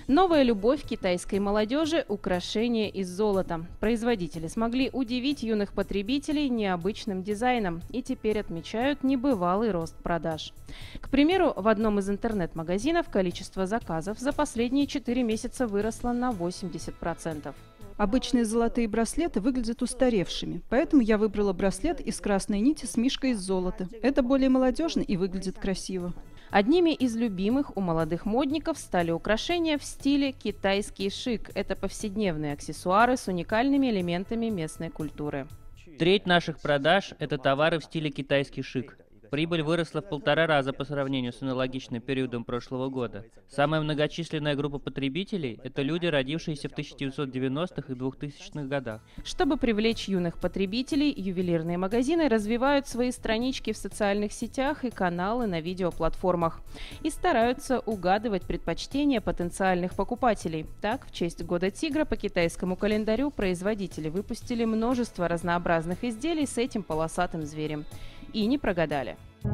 Новая любовь китайской молодежи – украшения из золота. Производители смогли удивить юных потребителей необычным дизайном и теперь отмечают небывалый рост продаж. К примеру, в одном из интернет-магазинов количество заказов за последние 4 месяца выросло на 80%. Обычные золотые браслеты выглядят устаревшими, поэтому я выбрала браслет из красной нити с мишкой из золота. Это более молодежно и выглядит красиво. Одними из любимых у молодых модников стали украшения в стиле китайский шик. Это повседневные аксессуары с уникальными элементами местной культуры. Треть наших продаж – это товары в стиле китайский шик. Прибыль выросла в 1,5 раза по сравнению с аналогичным периодом прошлого года. Самая многочисленная группа потребителей – это люди, родившиеся в 1990-х и 2000-х годах. Чтобы привлечь юных потребителей, ювелирные магазины развивают свои странички в социальных сетях и каналы на видеоплатформах. И стараются угадывать предпочтения потенциальных покупателей. Так, в честь Года Тигра по китайскому календарю производители выпустили множество разнообразных изделий с этим полосатым зверем. И не прогадали.